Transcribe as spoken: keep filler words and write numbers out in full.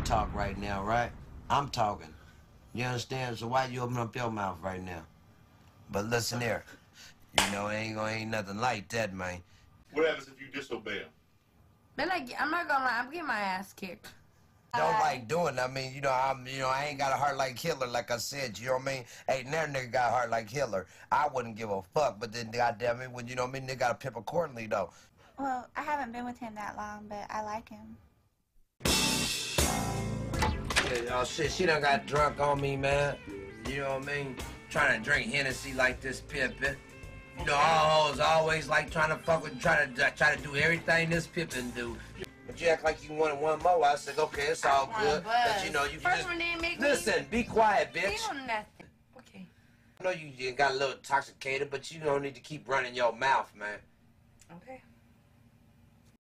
talk right now, right? I'm talking. You understand? So why you open up your mouth right now? But listen here. You know, ain't gonna ain't nothing like that, man. What happens if you disobey him? Man, like, I'm not gonna lie, I'm getting my ass kicked. Don't uh, like doing. I mean, you know, I'm, you know, I ain't got a heart like Hitler, like I said. You know what I mean? Hey, that nigga got a heart like Hitler. I wouldn't give a fuck, but then, goddamn it, when you know what I mean, they gotta pimp accordingly, though. Well, I haven't been with him that long, but I like him. Yeah, oh shit, she done got drunk on me, man. You know what I mean? Trying to drink Hennessy like this Pimping. You know, all hoes always like trying to fuck with, try to try to do everything this Pimping do. But you act like you wanted one more. I said, okay, it's all good. But you know, you First just one didn't make listen. Me... Be quiet, bitch. They know nothing. Okay. I know you got a little intoxicated, but you don't need to keep running your mouth, man. Okay.